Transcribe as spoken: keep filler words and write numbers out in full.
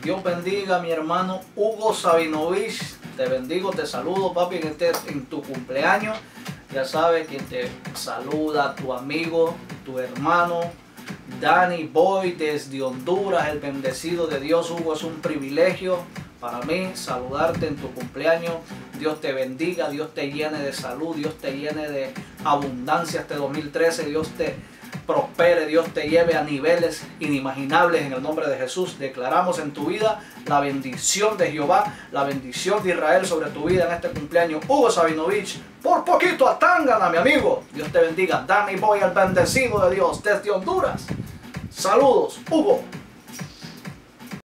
Dios bendiga a mi hermano Hugo Sabinovich. Te bendigo, te saludo, papi, en, este, en tu cumpleaños. Ya sabes, quien te saluda, tu amigo, tu hermano Danny Boy desde Honduras, el bendecido de Dios. Hugo, es un privilegio para mí saludarte en tu cumpleaños. Dios te bendiga, Dios te llene de salud, Dios te llene de abundancia este dos mil trece, Dios te prospere, Dios te lleve a niveles inimaginables en el nombre de Jesús. Declaramos en tu vida la bendición de Jehová, la bendición de Israel sobre tu vida en este cumpleaños. Hugo Sabinovich, por poquito a Tangana, mi amigo. Dios te bendiga. Danny Boy, el bendecido de Dios desde Honduras. Saludos, Hugo.